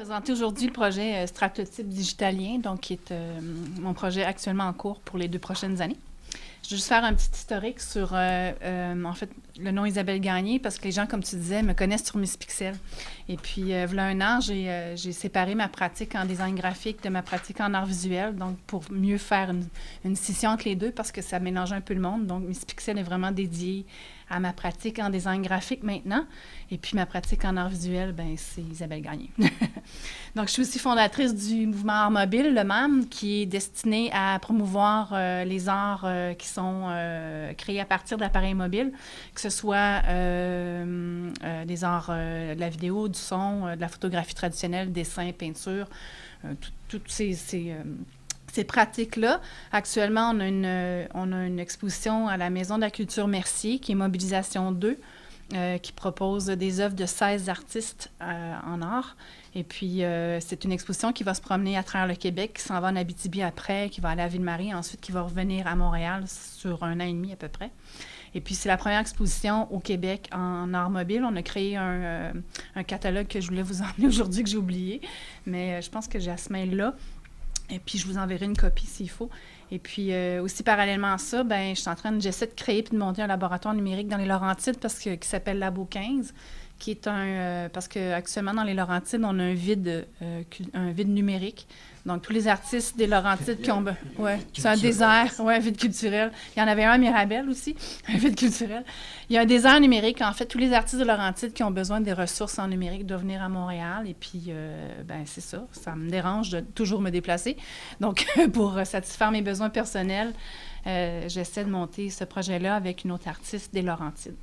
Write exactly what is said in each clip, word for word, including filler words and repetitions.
présenter aujourd'hui le projet euh, Stratotype Digitalien, donc qui est euh, mon projet actuellement en cours pour les deux prochaines années. Je vais juste faire un petit historique sur, euh, euh, en fait, le nom Isabelle Gagné, parce que les gens, comme tu disais, me connaissent sur Miss Pixel. Et puis, euh, voilà un an, j'ai euh, j'ai séparé ma pratique en design graphique de ma pratique en art visuel, donc pour mieux faire une, une scission entre les deux, parce que ça mélange un peu le monde. Donc, Miss Pixel est vraiment dédiée à ma pratique en design graphique maintenant. Et puis, ma pratique en art visuel, ben c'est Isabelle Gagné. Donc, je suis aussi fondatrice du mouvement Art Mobile, le M A M, qui est destiné à promouvoir euh, les arts euh, qui sont euh, créés à partir d'appareils mobiles, que ce soit euh, euh, des arts euh, de la vidéo, du son, euh, de la photographie traditionnelle, dessin, peinture, euh, toutes ces... ces euh, Ces pratiques-là. Actuellement, on a, une, on a une exposition à la Maison de la culture Mercier, qui est Mobilisation deux, euh, qui propose des œuvres de seize artistes euh, en art. Et puis, euh, c'est une exposition qui va se promener à travers le Québec, qui s'en va en Abitibi après, qui va aller à Ville-Marie, ensuite qui va revenir à Montréal sur un an et demi à peu près. Et puis, c'est la première exposition au Québec en art mobile. On a créé un, euh, un catalogue que je voulais vous emmener aujourd'hui, que j'ai oublié, mais euh, je pense que j'ai à ce mail-là. Et puis, je vous enverrai une copie s'il faut. Et puis, euh, aussi parallèlement à ça, ben, je suis en train de, j'essaie de créer puis de monter un laboratoire numérique dans les Laurentides parce que, qui s'appelle Labo quinze, qui est un... Euh, parce qu'actuellement, dans les Laurentides, on a un vide, euh, un vide numérique. Donc, tous les artistes des Laurentides qui ont... Ouais, c'est un désert, ouais, un vide culturel. Il y en avait un à Mirabel aussi, un vide culturel. Il y a un désert numérique. En fait, tous les artistes de Laurentides qui ont besoin des ressources en numérique doivent venir à Montréal. Et puis, euh, ben c'est ça. Ça me dérange de toujours me déplacer. Donc, pour satisfaire mes besoins personnels, euh, j'essaie de monter ce projet-là avec une autre artiste des Laurentides.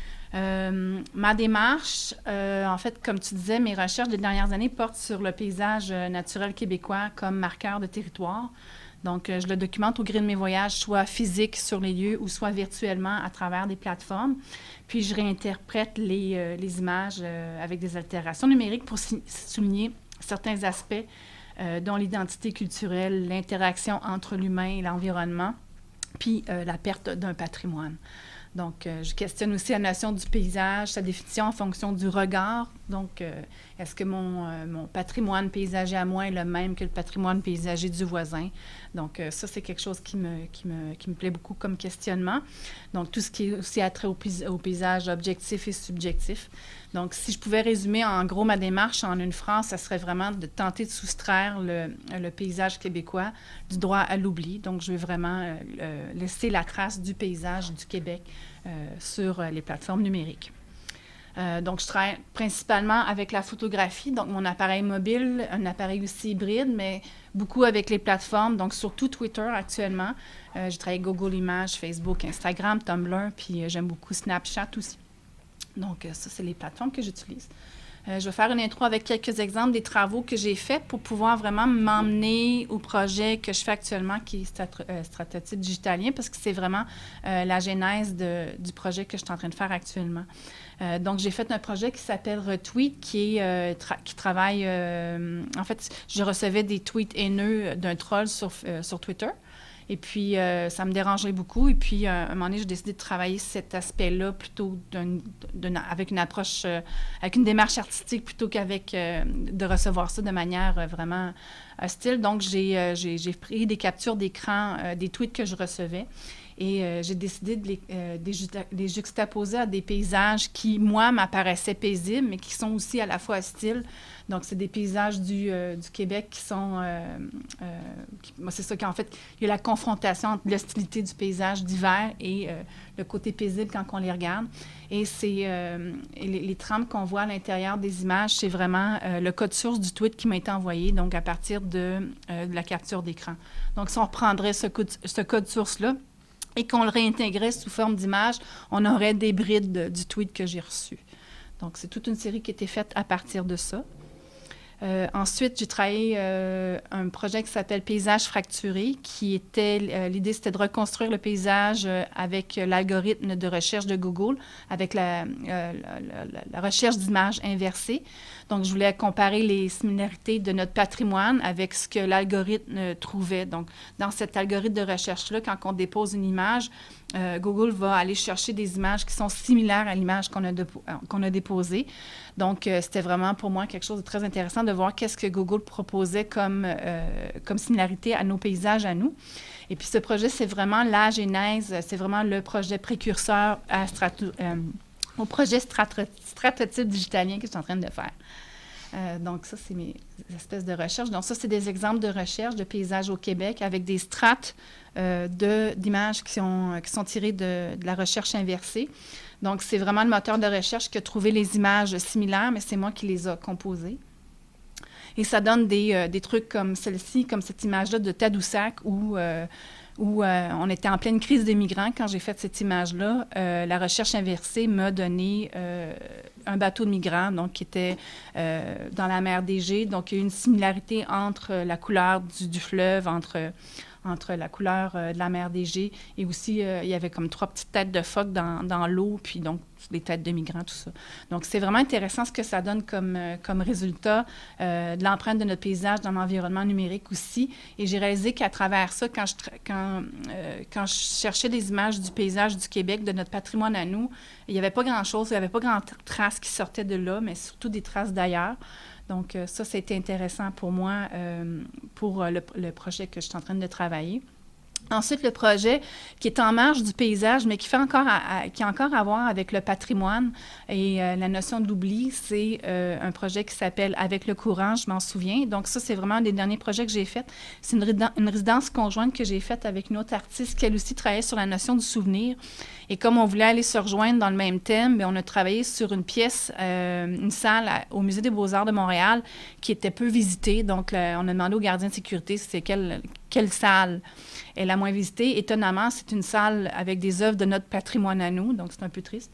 Euh, ma démarche, euh, en fait, comme tu disais, mes recherches des dernières années portent sur le paysage euh, naturel québécois comme marqueur de territoire. Donc, euh, je le documente au gré de mes voyages, soit physiques sur les lieux ou soit virtuellement à travers des plateformes. Puis, je réinterprète les, euh, les images euh, avec des altérations numériques pour souligner certains aspects euh, dont l'identité culturelle, l'interaction entre l'humain et l'environnement, puis euh, la perte d'un patrimoine. Donc, euh, je questionne aussi la notion du paysage, sa définition en fonction du regard. Donc, euh, est-ce que mon, euh, mon patrimoine paysager à moi est le même que le patrimoine paysager du voisin? Donc, euh, ça, c'est quelque chose qui me, qui, me, qui me plaît beaucoup comme questionnement. Donc, tout ce qui est aussi attrait au, pis- au paysage objectif et subjectif. Donc, si je pouvais résumer en gros ma démarche en une phrase, ça serait vraiment de tenter de soustraire le, le paysage québécois du droit à l'oubli. Donc, je veux vraiment euh, laisser la trace du paysage du Québec euh, sur euh, les plateformes numériques. Euh, donc, je travaille principalement avec la photographie, donc mon appareil mobile, un appareil aussi hybride, mais beaucoup avec les plateformes, donc surtout Twitter actuellement. Euh, je travaille avec Google Images, Facebook, Instagram, Tumblr, puis euh, j'aime beaucoup Snapchat aussi. Donc, ça, c'est les plateformes que j'utilise. Euh, je vais faire une intro avec quelques exemples des travaux que j'ai faits pour pouvoir vraiment m'emmener au projet que je fais actuellement, qui est Strat- euh, Stratotype Digitalien, parce que c'est vraiment euh, la genèse de, du projet que je suis en train de faire actuellement. Euh, donc, j'ai fait un projet qui s'appelle Retweet, qui, est, euh, tra- qui travaille... Euh, en fait, je recevais des tweets haineux d'un troll sur, euh, sur Twitter. Et puis, euh, ça me dérangeait beaucoup. Et puis, euh, à un moment donné, j'ai décidé de travailler cet aspect-là plutôt d'un, d'un, avec une approche, euh, avec une démarche artistique plutôt qu'avec euh, de recevoir ça de manière euh, vraiment hostile. Donc, j'ai, euh, j'ai, j'ai pris des captures d'écran euh, des tweets que je recevais. Et euh, j'ai décidé de les, euh, de les juxtaposer à des paysages qui, moi, m'apparaissaient paisibles, mais qui sont aussi à la fois hostiles. Donc, c'est des paysages du, euh, du Québec qui sont... Euh, euh, qui, moi, c'est ça qu'en fait, il y a la confrontation entre l'hostilité du paysage d'hiver et euh, le côté paisible quand on les regarde. Et c'est euh, et les, les trames qu'on voit à l'intérieur des images, c'est vraiment euh, le code source du tweet qui m'a été envoyé, donc à partir de, euh, de la capture d'écran. Donc, si on reprendrait ce code, ce code source-là, et qu'on le réintégrait sous forme d'image, on aurait des brides de, du tweet que j'ai reçu. Donc, c'est toute une série qui a été faite à partir de ça. Euh, ensuite, j'ai travaillé euh, un projet qui s'appelle Paysage fracturé, qui était, euh, l'idée, c'était de reconstruire le paysage euh, avec l'algorithme de recherche de Google, avec la, euh, la, la, la recherche d'images inversée. Donc, je voulais comparer les similarités de notre patrimoine avec ce que l'algorithme trouvait. Donc, dans cet algorithme de recherche-là, quand on dépose une image, euh, Google va aller chercher des images qui sont similaires à l'image qu'on a, de, qu'on a déposée. Donc, euh, c'était vraiment pour moi quelque chose de très intéressant de de voir qu'est-ce que Google proposait comme, euh, comme similarité à nos paysages à nous. Et puis, ce projet, c'est vraiment la genèse, c'est vraiment le projet précurseur à strato, euh, au projet strato, stratotype digitalien que je suis en train de faire. Euh, donc, ça, c'est mes espèces de recherches. Donc, ça, c'est des exemples de recherche de paysages au Québec avec des strates euh, de, d'images qui sont, qui sont tirées de, de la recherche inversée. Donc, c'est vraiment le moteur de recherche qui a trouvé les images similaires, mais c'est moi qui les a composées. Et ça donne des, euh, des trucs comme celle-ci, comme cette image-là de Tadoussac, où, euh, où euh, on était en pleine crise des migrants. Quand j'ai fait cette image-là, euh, la recherche inversée m'a donné euh, un bateau de migrants, donc qui était euh, dans la mer d'Égée. Donc, il y a eu une similarité entre la couleur du, du fleuve, entre... entre la couleur euh, de la mer d'Égée et aussi, euh, il y avait comme trois petites têtes de phoques dans, dans l'eau, puis donc des têtes de migrants, tout ça. Donc, c'est vraiment intéressant ce que ça donne comme, euh, comme résultat euh, de l'empreinte de notre paysage dans l'environnement numérique aussi. Et j'ai réalisé qu'à travers ça, quand je, quand, euh, quand je cherchais des images du paysage du Québec, de notre patrimoine à nous, il n'y avait pas grand-chose, il n'y avait pas grand traces qui sortaient de là, mais surtout des traces d'ailleurs. Donc, euh, ça, c'était intéressant pour moi, euh, pour euh, le, le projet que je suis en train de travailler. Ensuite, le projet qui est en marge du paysage, mais qui, fait encore à, à, qui a encore à voir avec le patrimoine et euh, la notion de l'oubli, c'est euh, un projet qui s'appelle « Avec le courant », je m'en souviens. Donc, ça, c'est vraiment un des derniers projets que j'ai fait. C'est une, réden- une résidence conjointe que j'ai faite avec une autre artiste qui, elle aussi, travaillait sur la notion du souvenir. Et comme on voulait aller se rejoindre dans le même thème, bien, on a travaillé sur une pièce, euh, une salle à, au Musée des Beaux-Arts de Montréal qui était peu visitée. Donc, là, on a demandé au gardien de sécurité c'est quelle, quelle salle est la moins visitée. Étonnamment, c'est une salle avec des œuvres de notre patrimoine à nous, donc c'est un peu triste.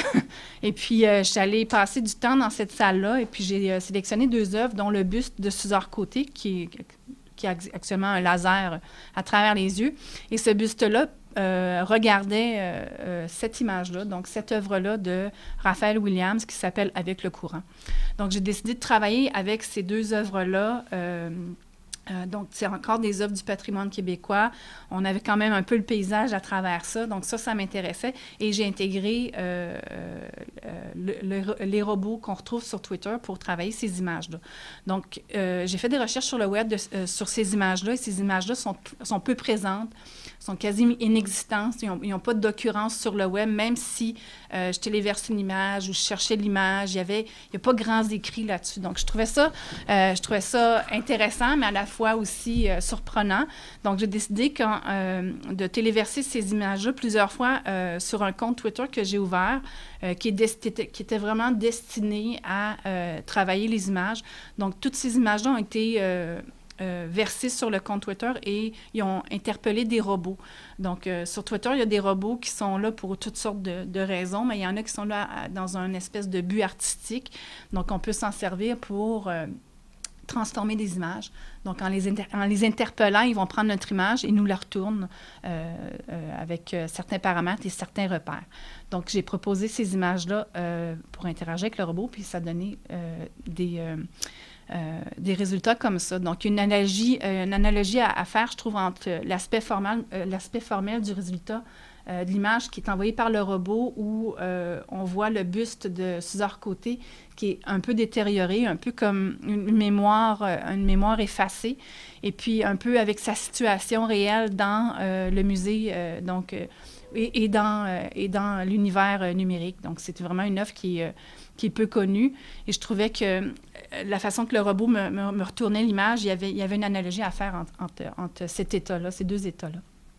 Et puis, euh, je suis allée passer du temps dans cette salle-là et puis j'ai euh, sélectionné deux œuvres, dont le buste de Suzor Côté, qui, qui a actuellement un laser à travers les yeux. Et ce buste-là euh, regardait euh, euh, cette image-là, donc cette œuvre-là de Raphaël Williams qui s'appelle « Avec le courant ». Donc, j'ai décidé de travailler avec ces deux œuvres-là. Euh, Euh, donc, c'est encore des œuvres du patrimoine québécois. On avait quand même un peu le paysage à travers ça. Donc, ça, ça m'intéressait. Et j'ai intégré euh, euh, le, le, les robots qu'on retrouve sur Twitter pour travailler ces images-là. Donc, euh, j'ai fait des recherches sur le web de, euh, sur ces images-là. Et ces images-là sont, sont peu présentes, sont quasi inexistantes. Ils n'ont pas d'occurrence sur le web, même si euh, je téléverse une image ou je cherchais l'image. Il y avait, il n'y a pas grands écrits là-dessus. Donc, je trouvais ça, euh, je trouvais ça intéressant, mais à la fois aussi euh, surprenant. Donc, j'ai décidé quand, euh, de téléverser ces images-là plusieurs fois euh, sur un compte Twitter que j'ai ouvert, euh, qui, est qui était vraiment destiné à euh, travailler les images. Donc, toutes ces images-là ont été euh, euh, versées sur le compte Twitter et ils ont interpellé des robots. Donc, euh, sur Twitter, il y a des robots qui sont là pour toutes sortes de, de raisons, mais il y en a qui sont là à, dans un espèce de but artistique. Donc, on peut s'en servir pour euh, transformer des images. Donc, en les, inter en les interpellant, ils vont prendre notre image et nous la retournent euh, euh, avec euh, certains paramètres et certains repères. Donc, j'ai proposé ces images-là euh, pour interagir avec le robot, puis ça a donné euh, des, euh, euh, des résultats comme ça. Donc, une analogie, euh, une analogie à, à faire, je trouve, entre l'aspect formel, euh, l'aspect formel du résultat Euh, de l'image qui est envoyée par le robot où euh, on voit le buste de Suzor Côté qui est un peu détérioré, un peu comme une mémoire, euh, une mémoire effacée, et puis un peu avec sa situation réelle dans euh, le musée euh, donc, euh, et, et dans, euh, et dans l'univers euh, numérique. Donc, c'est vraiment une œuvre qui, euh, qui est peu connue. Et je trouvais que euh, la façon que le robot me, me, me retournait l'image, il y avait, il y avait une analogie à faire entre, entre, entre cet état-là, ces deux états-là.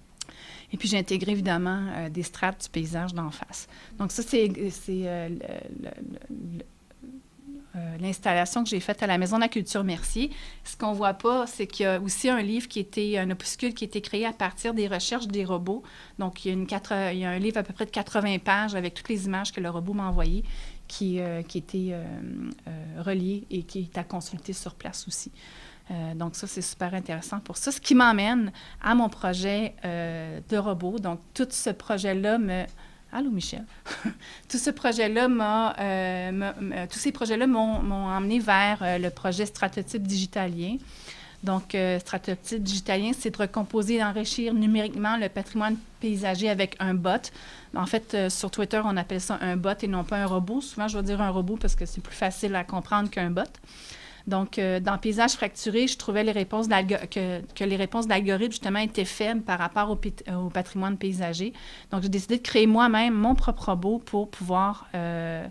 Et puis, j'ai intégré, évidemment, euh, des strates du paysage d'en face. Donc, ça, c'est euh, l'installation que j'ai faite à la Maison de la Culture Mercier. Ce qu'on ne voit pas, c'est qu'il y a aussi un livre qui était, un opuscule qui a été créé à partir des recherches des robots. Donc, il y a, une quatre, il y a un livre à peu près de quatre-vingts pages avec toutes les images que le robot m'a envoyées qui, euh, qui étaient euh, euh, reliées et qui est à consulter sur place aussi. Euh, donc, ça, c'est super intéressant pour ça. Ce qui m'emmène à mon projet euh, de robot. Donc, tout ce projet-là me... Allô, Michel? Tout ce projet-là m'a... Euh, tous ces projets-là m'ont emmené vers euh, le projet Stratotype digitalien. Donc, euh, Stratotype digitalien, c'est de recomposer et d'enrichir numériquement le patrimoine paysager avec un bot. En fait, euh, sur Twitter, on appelle ça un bot et non pas un robot. Souvent, je vais dire un robot parce que c'est plus facile à comprendre qu'un bot. Donc, euh, dans Paysage fracturé, je trouvais les réponses que, que les réponses d'algorithmes, justement, étaient faibles par rapport au, au patrimoine paysager. Donc, j'ai décidé de créer moi-même mon propre robot pour pouvoir euh,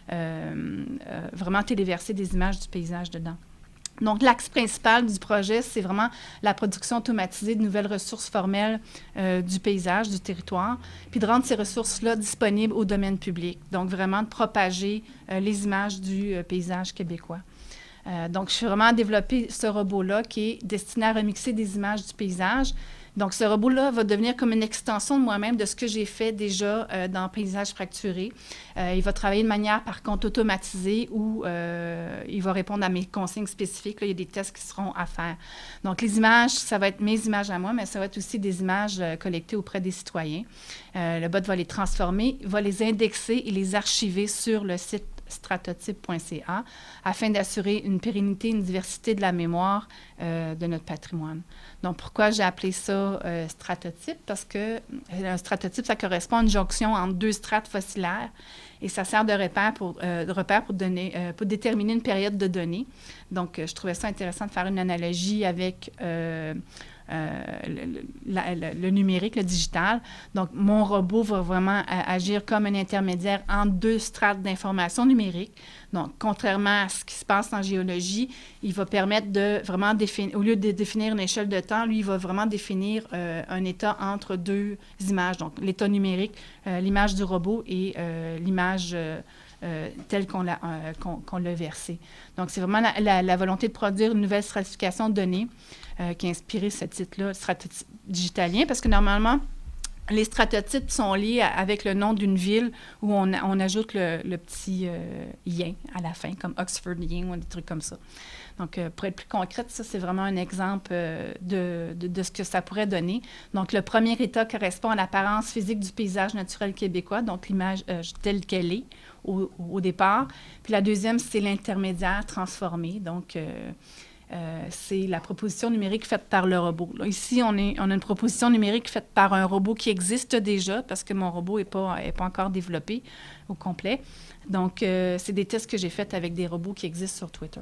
euh, euh, vraiment téléverser des images du paysage dedans. Donc, l'axe principal du projet, c'est vraiment la production automatisée de nouvelles ressources formelles euh, du paysage, du territoire, puis de rendre ces ressources-là disponibles au domaine public. Donc, vraiment de propager euh, les images du euh, paysage québécois. Euh, donc, je suis vraiment à développer ce robot-là qui est destiné à remixer des images du paysage. Donc, ce robot-là va devenir comme une extension de moi-même, de ce que j'ai fait déjà euh, dans Paysage fracturé. Euh, il va travailler de manière, par contre, automatisée où euh, il va répondre à mes consignes spécifiques. Là, il y a des tests qui seront à faire. Donc, les images, ça va être mes images à moi, mais ça va être aussi des images euh, collectées auprès des citoyens. Euh, le bot va les transformer, va les indexer et les archiver sur le site stratotype point c a afin d'assurer une pérennité, une diversité de la mémoire euh, de notre patrimoine. Donc, pourquoi j'ai appelé ça euh, stratotype? Parce que un stratotype, ça correspond à une jonction entre deux strates fossilaires et ça sert de repère pour, euh, de repère pour, donner, euh, pour déterminer une période de données. Donc, euh, je trouvais ça intéressant de faire une analogie avec euh, Euh, le, la, le, le numérique, le digital. Donc, mon robot va vraiment a, agir comme un intermédiaire entre deux strates d'information numérique. Donc, contrairement à ce qui se passe en géologie, il va permettre de vraiment définir, au lieu de définir une échelle de temps, lui, il va vraiment définir euh, un état entre deux images. Donc, l'état numérique, euh, l'image du robot et euh, l'image euh, Euh, telle qu'on l'a euh, qu'on, qu'on l'a versée. Donc, c'est vraiment la, la, la volonté de produire une nouvelle stratification de données euh, qui a inspiré ce titre-là, stratotype digitalien, parce que normalement, les stratotypes sont liés à, avec le nom d'une ville où on, a, on ajoute le, le petit euh, ien à la fin, comme Oxford ien ou des trucs comme ça. Donc, euh, pour être plus concrète, ça, c'est vraiment un exemple euh, de, de, de ce que ça pourrait donner. Donc, le premier état correspond à l'apparence physique du paysage naturel québécois, donc l'image euh, telle qu'elle est au, au départ. Puis la deuxième, c'est l'intermédiaire transformé. Donc, euh, euh, c'est la proposition numérique faite par le robot. Là, ici, on, est, on a une proposition numérique faite par un robot qui existe déjà, parce que mon robot n'est pas, est pas encore développé au complet. Donc, euh, c'est des tests que j'ai faits avec des robots qui existent sur Twitter.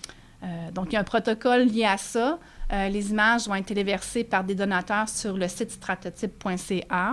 Euh, donc, il y a un protocole lié à ça. Euh, les images vont être téléversées par des donateurs sur le site stratotype point c a.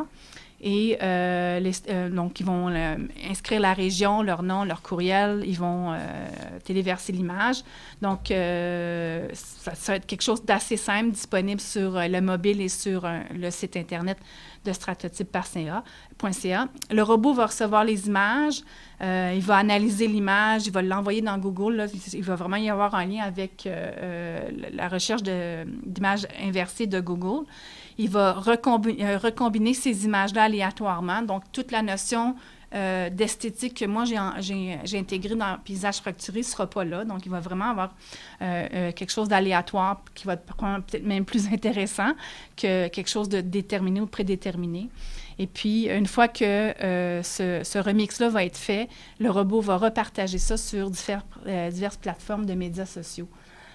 Et euh, les, euh, donc, ils vont euh, inscrire la région, leur nom, leur courriel. Ils vont euh, téléverser l'image. Donc, euh, ça, ça va être quelque chose d'assez simple, disponible sur euh, le mobile et sur euh, le site Internet de stratotype point c a. Le robot va recevoir les images. Euh, il va analyser l'image, il va l'envoyer dans Google. Là, il va vraiment y avoir un lien avec euh, la recherche d'images inversées de Google. Il va recombi euh, recombiner ces images-là aléatoirement. Donc, toute la notion euh, d'esthétique que moi, j'ai intégrée dans le paysage fracturé ne sera pas là. Donc, il va vraiment avoir euh, euh, quelque chose d'aléatoire qui va être peut-être même plus intéressant que quelque chose de déterminé ou prédéterminé. Et puis, une fois que euh, ce, ce remix-là va être fait, le robot va repartager ça sur divers, euh, diverses plateformes de médias sociaux.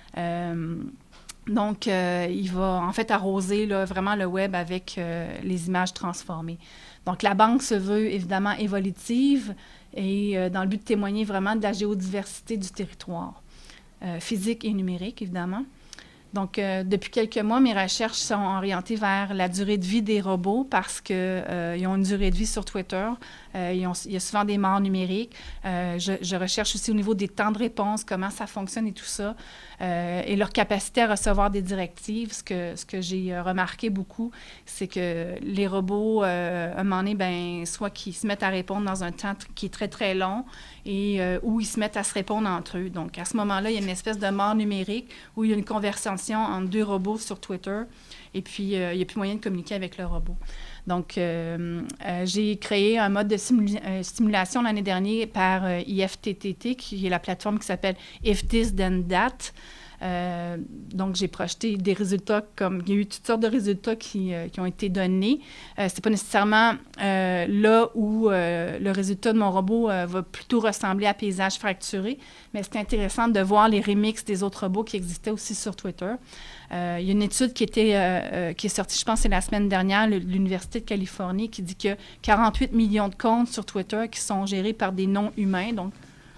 Euh, donc, euh, il va en fait arroser là, vraiment le web avec euh, les images transformées. Donc, la banque se veut évidemment évolutive et euh, dans le but de témoigner vraiment de la géodiversité du territoire, euh, physique et numérique, évidemment. Donc, euh, depuis quelques mois, mes recherches sont orientées vers la durée de vie des robots parce qu'ils euh, ont une durée de vie sur Twitter. Euh, ils ont, il y a souvent des morts numériques. Euh, je, je recherche aussi au niveau des temps de réponse, comment ça fonctionne et tout ça, euh, et leur capacité à recevoir des directives. Ce que, ce que j'ai remarqué beaucoup, c'est que les robots, euh, à un moment donné, ben, soit qu'ils se mettent à répondre dans un temps qui est très, très long, et euh, où ils se mettent à se répondre entre eux. Donc, à ce moment-là, il y a une espèce de mort numérique où il y a une conversation entre deux robots sur Twitter et puis euh, il n'y a plus moyen de communiquer avec le robot. Donc, euh, euh, j'ai créé un mode de simula euh, simulation l'année dernière par euh, I F T T T, qui est la plateforme qui s'appelle If This Then That. Euh, donc, j'ai projeté des résultats comme... Il y a eu toutes sortes de résultats qui, euh, qui ont été donnés. Euh, ce n'est pas nécessairement euh, là où euh, le résultat de mon robot euh, va plutôt ressembler à paysage fracturé, mais c'est intéressant de voir les remixes des autres robots qui existaient aussi sur Twitter. Euh, il y a une étude qui, était, euh, euh, qui est sortie, je pense, c'est la semaine dernière, de l'Université de Californie, qui dit qu'il y a quarante-huit millions de comptes sur Twitter qui sont gérés par des non-humains, donc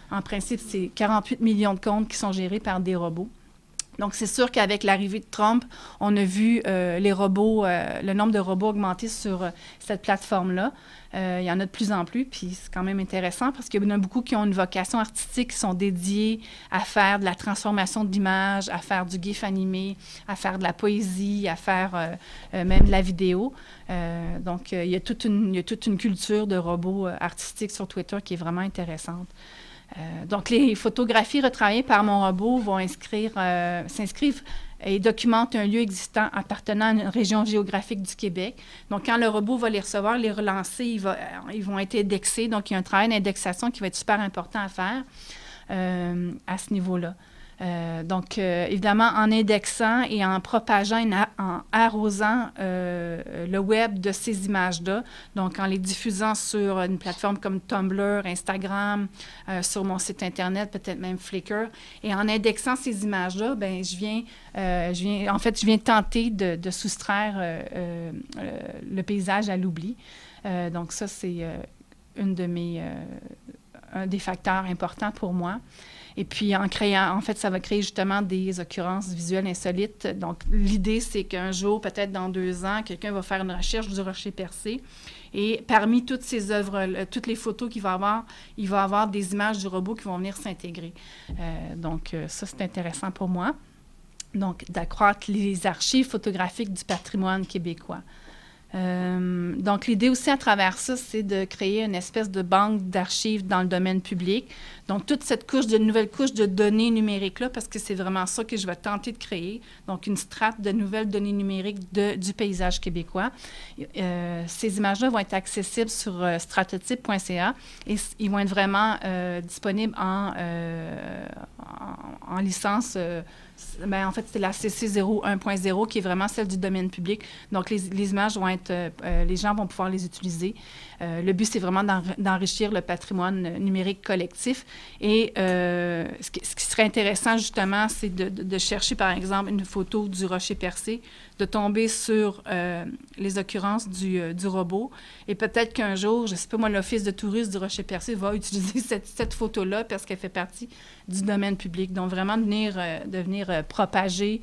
En principe, c'est quarante-huit millions de comptes qui sont gérés par des robots. Donc, c'est sûr qu'avec l'arrivée de Trump, on a vu euh, les robots, euh, le nombre de robots augmenter sur euh, cette plateforme-là. Euh, il y en a de plus en plus, puis c'est quand même intéressant parce qu'il y en a beaucoup qui ont une vocation artistique, qui sont dédiés à faire de la transformation d'images, à faire du GIF animé, à faire de la poésie, à faire euh, euh, même de la vidéo. Euh, donc, euh, il y a toute une, il y a toute une culture de robots euh, artistiques sur Twitter qui est vraiment intéressante. Euh, donc, les photographies retravaillées par mon robot vont inscrire, euh, s'inscrivent et documentent un lieu existant appartenant à une région géographique du Québec. Donc, quand le robot va les recevoir, les relancer, il va, ils vont être indexés. Donc, il y a un travail d'indexation qui va être super important à faire euh, à ce niveau-là. Euh, donc, euh, évidemment, en indexant et en propageant, et en arrosant euh, le web de ces images-là, donc en les diffusant sur une plateforme comme Tumblr, Instagram, euh, sur mon site Internet, peut-être même Flickr, et en indexant ces images-là, bien, je viens, euh, je viens, en fait, je viens tenter de, de soustraire euh, euh, le paysage à l'oubli. Euh, donc, ça, c'est euh, une de mes, euh, un des facteurs importants pour moi. Et puis, en créant, en fait, ça va créer justement des occurrences visuelles insolites. Donc, l'idée, c'est qu'un jour, peut-être dans deux ans, quelqu'un va faire une recherche du rocher percé. Et parmi toutes ces œuvres, toutes les photos qu'il va avoir, il va avoir des images du robot qui vont venir s'intégrer. Euh, donc, ça, c'est intéressant pour moi. Donc, d'accroître les archives photographiques du patrimoine québécois. Euh, donc, l'idée aussi à travers ça, c'est de créer une espèce de banque d'archives dans le domaine public. Donc, toute cette couche, de nouvelle couche de données numériques-là, parce que c'est vraiment ça que je vais tenter de créer. Donc, une strate de nouvelles données numériques de, du paysage québécois. Euh, ces images-là vont être accessibles sur euh, stratotype point c a et ils vont être vraiment euh, disponibles en, euh, en, en licence. Euh, Bien, en fait, c'est la C C zéro un point zéro qui est vraiment celle du domaine public. Donc, les, les images vont être... Euh, les gens vont pouvoir les utiliser. Euh, le but, c'est vraiment d'enrichir le patrimoine numérique collectif. Et euh, ce, qui, ce qui serait intéressant, justement, c'est de, de, de chercher, par exemple, une photo du rocher percé, de tomber sur euh, les occurrences du, euh, du robot. Et peut-être qu'un jour, je ne sais pas moi, l'Office de tourisme du rocher percé va utiliser cette, cette photo-là parce qu'elle fait partie du domaine public. Donc, vraiment, de venir, euh, de venir euh, propager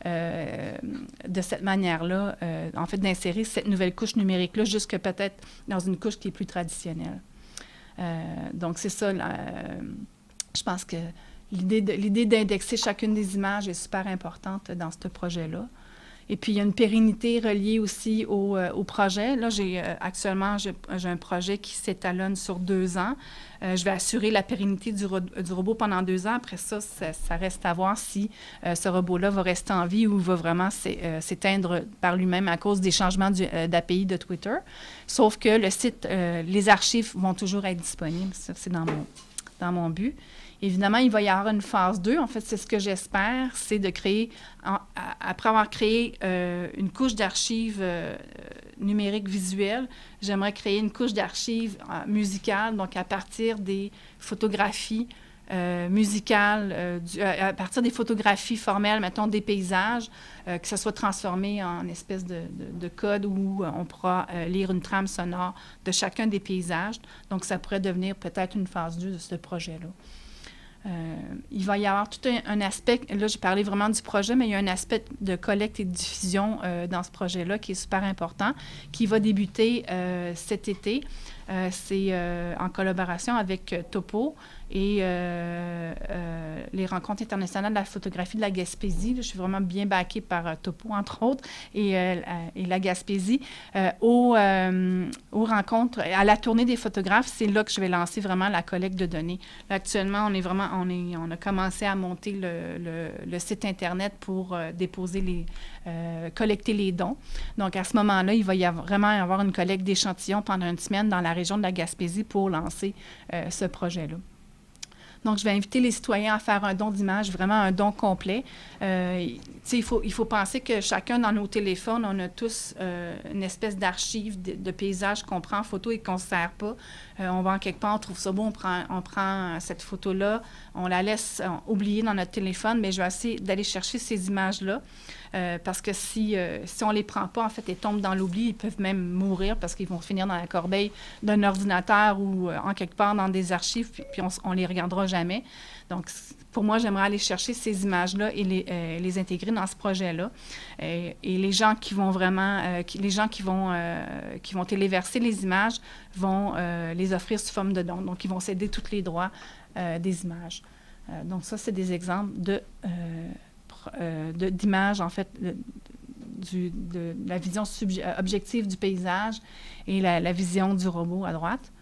euh, de cette manière-là, euh, en fait, d'insérer cette nouvelle couche numérique-là jusque peut-être dans une couche qui est plus traditionnelle. Euh, donc, c'est ça. Là, euh, je pense que l'idée d'indexer chacune des images est super importante dans ce projet-là. Et puis, il y a une pérennité reliée aussi au, euh, au projet. Là, j'ai euh, actuellement, j'ai un projet qui s'étalonne sur deux ans. Euh, je vais assurer la pérennité du, ro du robot pendant deux ans. Après ça, ça, ça reste à voir si euh, ce robot-là va rester en vie ou va vraiment s'éteindre par lui-même à cause des changements euh, d'A P I de Twitter. Sauf que le site, euh, les archives vont toujours être disponibles. Ça, c'est dans mon, dans mon but. Évidemment, il va y avoir une phase deux. En fait, c'est ce que j'espère, c'est de créer, en, à, après avoir créé euh, une couche d'archives euh, numériques visuelles, j'aimerais créer une couche d'archives euh, musicales, donc à partir des photographies euh, musicales, euh, du, euh, à partir des photographies formelles, mettons des paysages, euh, que ça soit transformé en espèce de, de, de code où on pourra euh, lire une trame sonore de chacun des paysages. Donc, ça pourrait devenir peut-être une phase deux de ce projet-là. Euh, il va y avoir tout un, un aspect, là j'ai parlé vraiment du projet, mais il y a un aspect de collecte et de diffusion euh, dans ce projet-là qui est super important, qui va débuter euh, cet été. Euh, c'est euh, en collaboration avec euh, Topo et euh, euh, les rencontres internationales de la photographie de la Gaspésie. Là, je suis vraiment bien backée par euh, Topo, entre autres, et, euh, et la Gaspésie. Euh, aux, euh, aux rencontres, à la tournée des photographes, c'est là que je vais lancer vraiment la collecte de données. Là, actuellement, on est vraiment, on, est, on a commencé à monter le, le, le site Internet pour euh, déposer les, euh, collecter les dons. Donc, à ce moment-là, il va y avoir, vraiment y avoir une collecte d'échantillons pendant une semaine dans la région de la Gaspésie pour lancer euh, ce projet-là. Donc, je vais inviter les citoyens à faire un don d'image, vraiment un don complet. Euh, il faut, il faut penser que chacun dans nos téléphones, on a tous euh, une espèce d'archive de, de paysages qu'on prend en photo et qu'on ne sert pas. Euh, on va en quelque part, on trouve ça beau, on prend, on prend cette photo-là, on la laisse on, oublier dans notre téléphone, mais je vais essayer d'aller chercher ces images-là. Euh, parce que si, euh, si on ne les prend pas, en fait, elles tombent dans l'oubli, ils peuvent même mourir parce qu'ils vont finir dans la corbeille d'un ordinateur ou euh, en quelque part dans des archives, puis, puis on ne les regardera jamais. Donc, pour moi, j'aimerais aller chercher ces images-là et les, euh, les intégrer dans ce projet-là. Euh, et les gens qui vont vraiment, euh, qui, les gens qui vont, euh, qui vont téléverser les images vont euh, les offrir sous forme de dons. Donc, ils vont céder tous les droits euh, des images. Euh, donc, ça, c'est des exemples de... Euh, Euh, de, d'images, en fait, de, du, de la vision subje- objective du paysage et la, la vision du robot à droite.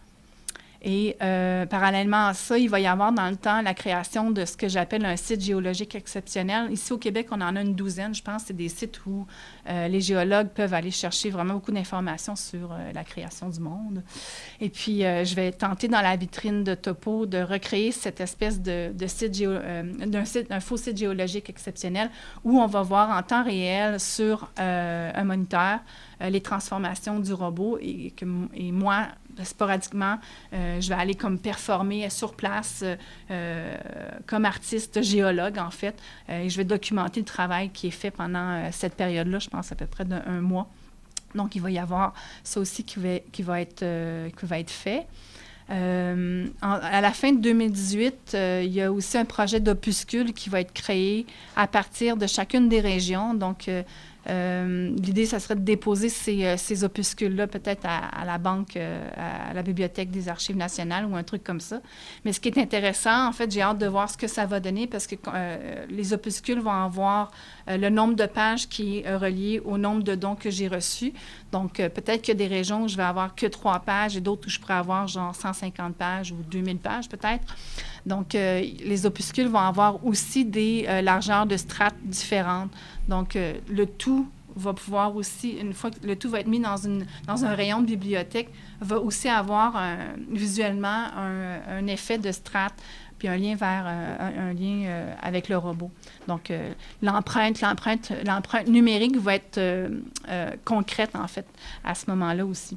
Et euh, parallèlement à ça, il va y avoir dans le temps la création de ce que j'appelle un site géologique exceptionnel. Ici au Québec, on en a une douzaine, je pense. C'est des sites où euh, les géologues peuvent aller chercher vraiment beaucoup d'informations sur euh, la création du monde. Et puis, euh, je vais tenter dans la vitrine de Topo de recréer cette espèce de, de site, géo, euh, d'un, site, un faux site géologique exceptionnel où on va voir en temps réel sur euh, un moniteur euh, les transformations du robot et, que, et moi, sporadiquement, euh, je vais aller comme performer sur place euh, comme artiste géologue, en fait. Euh, et je vais documenter le travail qui est fait pendant euh, cette période-là, je pense à peu près d'un mois. Donc, il va y avoir ça aussi qui va, qui va, être, euh, qui va être fait. Euh, en, à la fin de deux mille dix-huit, euh, il y a aussi un projet d'opuscule qui va être créé à partir de chacune des régions. Donc, euh, Euh, l'idée, ça serait de déposer ces, euh, ces opuscules-là peut-être à, à la banque, euh, à la Bibliothèque des Archives nationales ou un truc comme ça. Mais ce qui est intéressant, en fait, j'ai hâte de voir ce que ça va donner parce que euh, les opuscules vont avoir euh, le nombre de pages qui est euh, relié au nombre de dons que j'ai reçus. Donc, euh, peut-être qu'il y a des régions où je vais avoir que trois pages et d'autres où je pourrais avoir genre cent cinquante pages ou deux mille pages peut-être. Donc, euh, les opuscules vont avoir aussi des euh, largeurs de strates différentes. Donc, euh, le tout va pouvoir aussi, une fois que le tout va être mis dans, une, dans un rayon de bibliothèque, va aussi avoir un, visuellement un, un effet de strate, puis un lien vers euh, un, un lien euh, avec le robot. Donc, euh, l'empreinte, l'empreinte, l'empreinte numérique va être euh, euh, concrète, en fait, à ce moment-là aussi.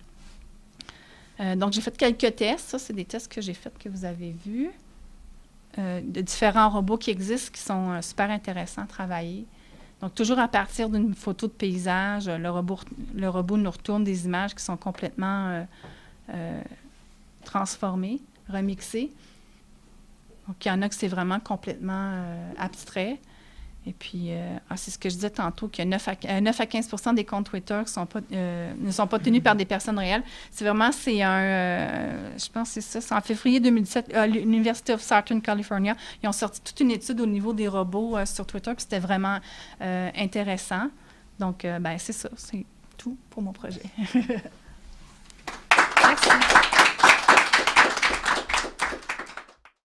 Euh, donc, j'ai fait quelques tests. Ça, c'est des tests que j'ai faits que vous avez vus. Euh, de différents robots qui existent, qui sont euh, super intéressants à travailler. Donc, toujours à partir d'une photo de paysage, le robot, le robot nous retourne des images qui sont complètement euh, euh, transformées, remixées. Donc, il y en a que c'est vraiment complètement euh, abstrait. Et puis, euh, ah, c'est ce que je disais tantôt, qu'il y a neuf à quinze pour cent des comptes Twitter qui sont pas, euh, ne sont pas tenus par des personnes réelles. C'est vraiment, c'est un, euh, je pense que c'est ça, c'est en février deux mille dix-sept, à l'University of Southern California, ils ont sorti toute une étude au niveau des robots euh, sur Twitter, puis c'était vraiment euh, intéressant. Donc, euh, ben c'est ça, c'est tout pour mon projet.